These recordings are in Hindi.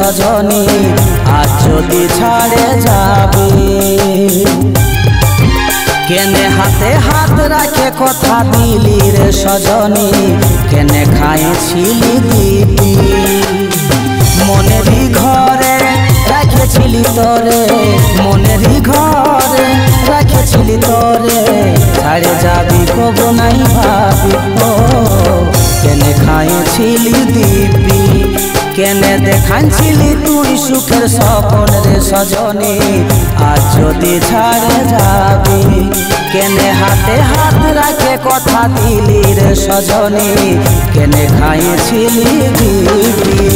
सजनी आज जदि छाड़े जाबी केने हाथे हाथ राखे कथा दिली रे सजनी केने खाइছিলি दीपी मनेरी घरे राखेছিলি तोरे मनेरी घरे राखेছিলি तोरे छाड़े जाबी कबो नाई भाबी केने खाइছিলি दीपी केने देखाइছিলি तुई सुखेर सपन रे सजनी आज जदि छाड़े जाबी केने हाथे हाथ राखे कथा दिली रे सजनी केने खाइছিলি दीपी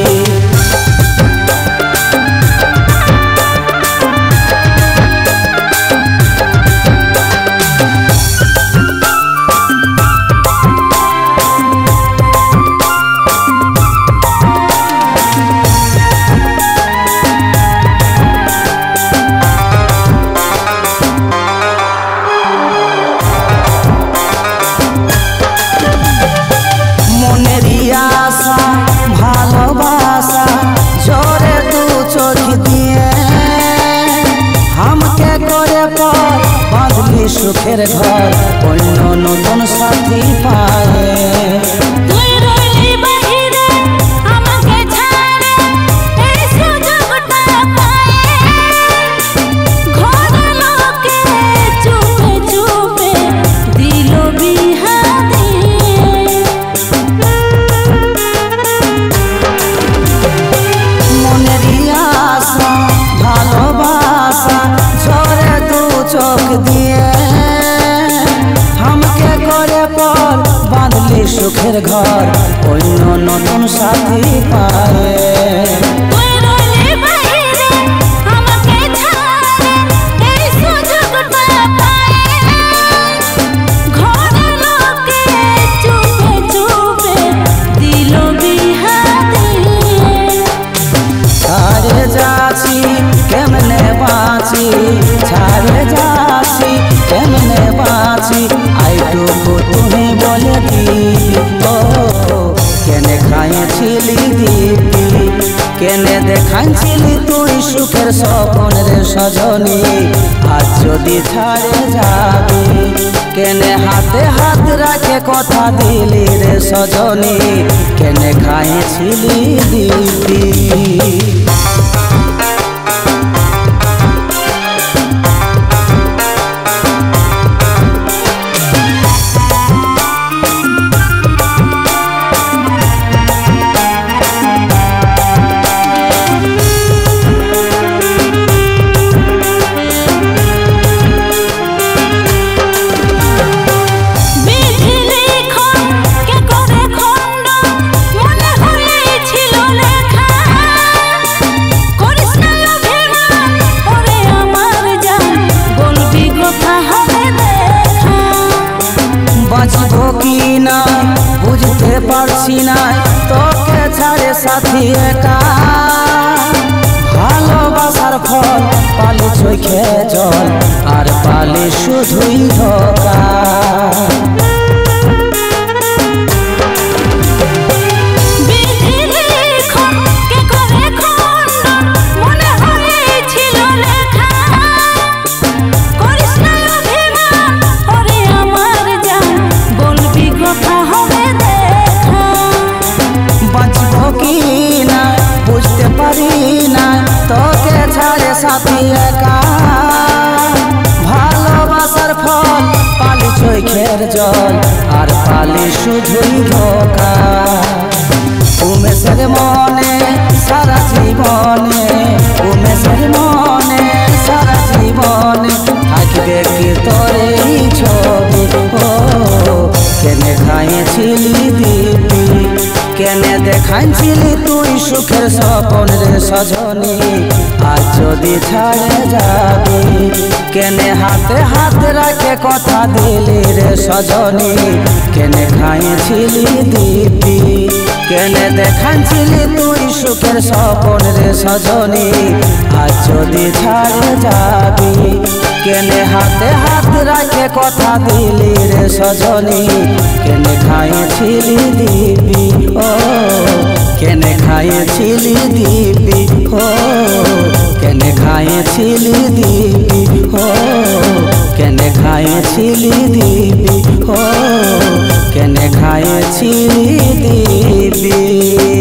सुखेर घर अन्य नतून साथी पाए सुखेर घर अन्य नतून साथी पाए छाड़े जाची केमने बाँची छाड़े जाची केमने बाँची आइटुकु तुम्हें बोले केने खाइছিলি दीपी केने देखाइছিলি तुई सुखेर सपन रे सजनी आज जदि छाड़े जाबी केने हाथे हाथ राखे कथा दिली रे सजनी केने खाइছিলি दीपी बुझते पारछि ना तोके छाड़े साथी एका भालोबासार फल पाली चोखे जल आर पाली शुधुई धोका साथी एका भालोबासार फल पाली चोखेर जल आर पाली शुधुई धोका उमेशेर मने सारा जीवने उमेशेर मने सारा जीवने थाकबे कि तोर এই ছবি केने खाइছিলি दीपी केने देखाइছিলি तुई सुखेर सपन रे सजनी आज जदि छाड़े जाबी केने हाथे हाथ राखे कथा दिली रे सजनी केने खाइছিলি दीपी केने देखाइছিলি तुई सुखेर सपन रे सजनी आज जदि छाड़े जाबी केने हाथे हाथ राखे कथा दिली रे सजनी केने खाइছিলি दीपी কেনে খাইছিলি দিবি হো কেনে খাইছিলি দিবি হো কেনে খাইছিলি দিবি হো কেনে খাইছিলি দিবি।